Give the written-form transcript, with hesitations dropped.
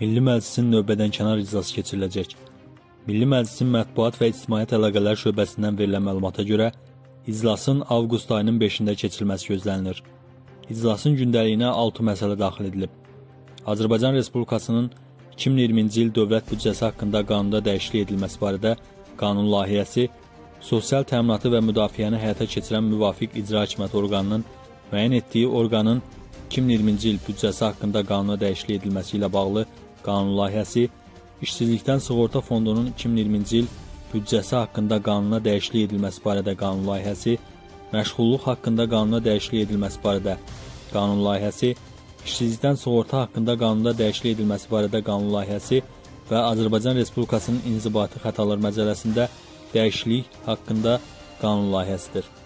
Milli Məclisin növbədənkənar iclası keçiriləcək. Milli Məclisin Mətbuat və İctimaiyyət Əlaqələr şöbəsindən verilən məlumata görə, iclasın avqust ayının 5-də keçirilməsi gözlənilir. İclasın gündəliyinə 6 məsələ daxil edilib. Azərbaycan Respublikasının 2020-ci il dövlət büdcəsi haqqında qanunda dəyişiklik edilməsi barədə qanun layihəsi, sosial təminatı və müdafiəni həyata keçirən müvafiq icra hakimiyyəti orqanının müəyyən etdiyi orqanın 2020-ci il büdcəsi haqqında qanuna dəyişiklik edilməsi ilə bağlı qanun layihəsi, İşsizlikdən Sığorta Fondunun 2020-ci il büdcəsi haqqında qanuna dəyişiklik edilməsi barədə qanun layihəsi, məşğulluq haqqında qanuna dəyişiklik edilməsi barədə qanun layihəsi, İşsizlikdən Sığorta haqqında qanunda dəyişiklik edilməsi barədə qanun layihəsi və Azərbaycan Respublikasının İnzibati Xətalar Məcəlləsində dəyişiklik haqqında qanun layihəsidir.